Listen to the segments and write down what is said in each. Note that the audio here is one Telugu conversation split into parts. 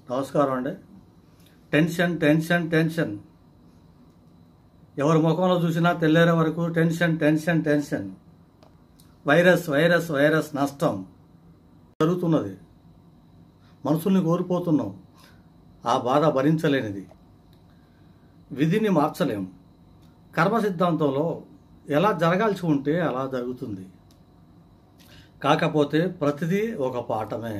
నమస్కారం అండి. టెన్షన్ టెన్షన్ టెన్షన్ ఎవరి ముఖంలో చూసినా తెల్లేరే వరకు tension tension tension. Virus virus virus నష్టం జరుగుతున్నది. మనుషుల్ని కోల్పోతున్నాం. ఆ బాధ భరించలేనిది. విధిని మార్చలేం. కర్మ సిద్ధాంతంలో ఎలా జరగాల్సి ఉంటే అలా జరుగుతుంది. కాకపోతే ప్రతిదీ ఒక పాఠమే.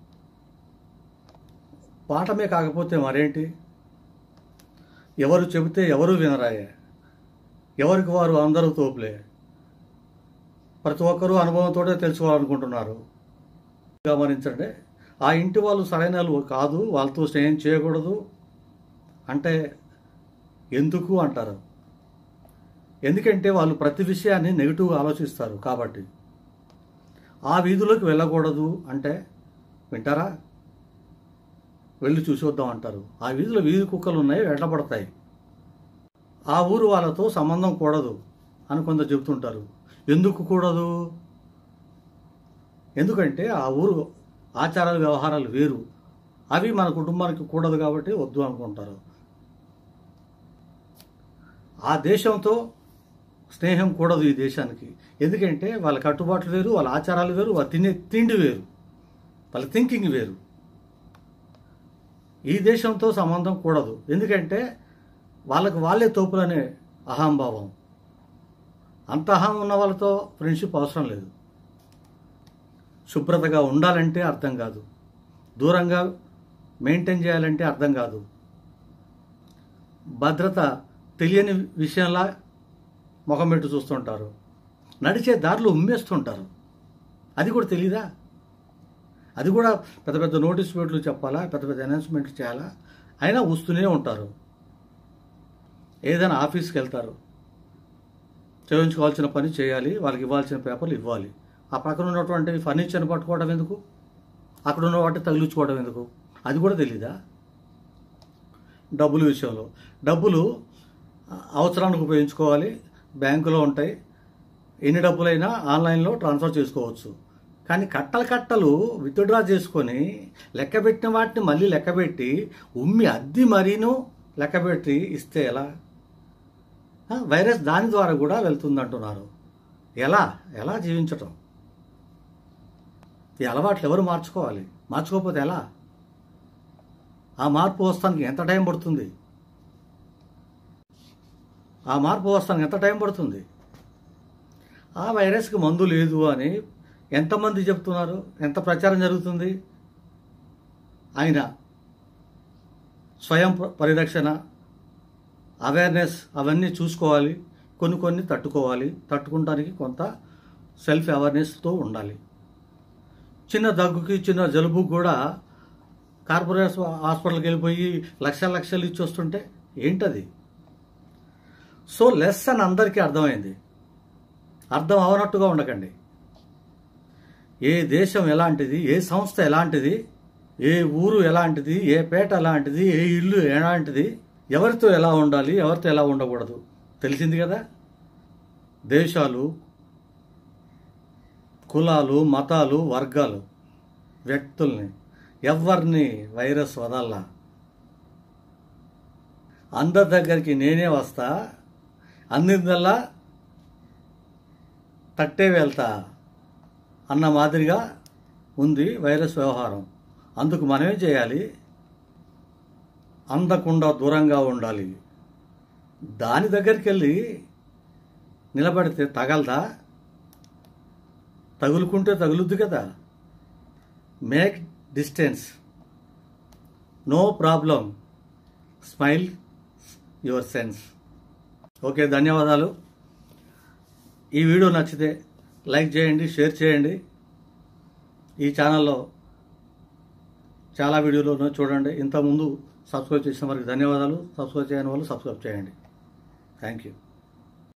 పాఠమే కాకపోతే మరేంటి? ఎవరు చెబితే ఎవరు వినరాయే. ఎవరికి వారు అందరూ తోపులే. ప్రతి ఒక్కరూ అనుభవంతోనే తెలుసుకోవాలనుకుంటున్నారు. గమనించండి, ఆ ఇంటి వాళ్ళు సరైన వాళ్ళు కాదు, వాళ్ళతో స్నేహం చేయకూడదు అంటే ఎందుకు అంటారు. ఎందుకంటే వాళ్ళు ప్రతి విషయాన్ని నెగిటివ్గా ఆలోచిస్తారు కాబట్టి. ఆ వీధిలోకి వెళ్ళకూడదు అంటే వింటారా? వెళ్ళి చూసొద్దాం అంటారు. ఆ వీధిలో వీధి కుక్కలు ఉన్నాయి, వెంటబడతాయి. ఆ ఊరు వాళ్ళతో సంబంధం కూడదు అని కొందరు చెబుతుంటారు. ఎందుకు కూడదు? ఎందుకంటే ఆ ఊరు ఆచారాలు వ్యవహారాలు వేరు. అవి మన కుటుంబానికి కూడదు కాబట్టి వద్దు అనుకుంటారు. ఆ దేశంతో స్నేహం కూడదు ఈ దేశానికి. ఎందుకంటే వాళ్ళ కట్టుబాట్లు వేరు, వాళ్ళ ఆచారాలు వేరు, వాళ్ళ తినే తిండి వేరు, వాళ్ళ థింకింగ్ వేరు. ఈ దేశంతో సంబంధం కూడదు. ఎందుకంటే వాళ్ళకు వాళ్ళే తోపులనే అహంభావం. అంత అహం ఉన్న వాళ్ళతో ఫ్రెండ్షిప్ అవసరం లేదు. శుభ్రతగా ఉండాలంటే అర్థం కాదు. దూరంగా మెయింటైన్ చేయాలంటే అర్థం కాదు. భద్రత తెలియని విషయంలా ముఖం పెట్టి చూస్తుంటారు. నడిచే దారిలో ఉమ్మేస్తుంటారు. అది కూడా తెలీదా? అది కూడా పెద్ద పెద్ద నోటీస్ బోర్డులు చెప్పాలా, పెద్ద పెద్ద అనౌన్స్మెంట్లు చేయాలా? అయినా వస్తూనే ఉంటారు. ఏదైనా ఆఫీస్కి వెళ్తారు, చేయించుకోవాల్సిన పని చేయాలి, వాళ్ళకి ఇవ్వాల్సిన పేపర్లు ఇవ్వాలి. ఆ పక్కన ఉన్నటువంటి ఫర్నిచర్ని పట్టుకోవడం ఎందుకు? అక్కడ ఉన్న వాటిని తగిలించుకోవడం ఎందుకు? అది కూడా తెలీదా? డబ్బుల విషయంలో డబ్బులు అవసరానికి ఉపయోగించుకోవాలి, బ్యాంకులో ఉంటాయి. ఎన్ని డబ్బులైనా ఆన్లైన్లో ట్రాన్స్ఫర్ చేసుకోవచ్చు. కానీ కట్టలు విత్డ్రా చేసుకొని లెక్కబెట్టిన వాటిని మళ్ళీ లెక్కబెట్టి ఉమ్మి అద్ది మరీను లెక్కబెట్టి ఇస్తే ఎలా? వైరస్ దాని ద్వారా కూడా వెళ్తుందంటున్నారు. ఎలా ఎలా జీవించటం? ఈ అలవాట్లు ఎవరు మార్చుకోవాలి? మార్చుకోకపోతే ఎలా? ఆ మార్పు వస్తానికి ఎంత టైం పడుతుంది? ఆ మార్పు వస్తానికి ఎంత టైం పడుతుంది? ఆ వైరస్కి మందు లేదు అని ఎంతమంది చెప్తున్నారు? ఎంత ప్రచారం జరుగుతుంది? అయినా స్వయం పరిరక్షణ, అవేర్నెస్ అవన్నీ చూసుకోవాలి. కొన్ని తట్టుకోవాలి. తట్టుకుంటానికి కొంత సెల్ఫ్ అవేర్నెస్తో ఉండాలి. చిన్న దగ్గుకి చిన్న జలుబుకి కూడా కార్పొరేట్ హాస్పిటల్కి వెళ్ళిపోయి లక్షలు ఇచ్చి వస్తుంటే ఏంటది? సో లెసన్ అందరికీ అర్థమైంది. అర్థం అవనట్టుగా ఉండకండి. ఏ దేశం ఎలాంటిది, ఏ సంస్థ ఎలాంటిది, ఏ ఊరు ఎలాంటిది, ఏ పేట ఎలాంటిది, ఏ ఇల్లు ఎలాంటిది, ఎవరితో ఎలా ఉండాలి, ఎవరితో ఎలా ఉండకూడదు తెలిసింది కదా. దేశాలు, కులాలు, మతాలు, వర్గాలు, వ్యక్తుల్ని ఎవరిని వైరస్ వదల్లా. అందరి దగ్గరికి నేనే వస్తా, అందరిదల్లా తట్టే వెళ్తా అన్న మాదిరిగా ఉంది వైరస్ వ్యవహారం. అందుకు మనమేం చేయాలి? అందకుండా దూరంగా ఉండాలి. దాని దగ్గరికి వెళ్ళి నిలబడితే తగలదా? తగులుకుంటే తగులుద్ది కదా. Make distance, no problem, smile your sense. Okay, ధన్యవాదాలు. ఈ వీడియో నచ్చితే లైక్ చేయండి, షేర్ చేయండి. ఈ ఛానల్లో చాలా వీడియోలు చూడండి. ఇంతకుముందు సబ్స్క్రైబ్ చేసిన వారికి ధన్యవాదాలు. సబ్స్క్రైబ్ చేయని వాళ్ళు సబ్స్క్రైబ్ చేయండి. Thank you.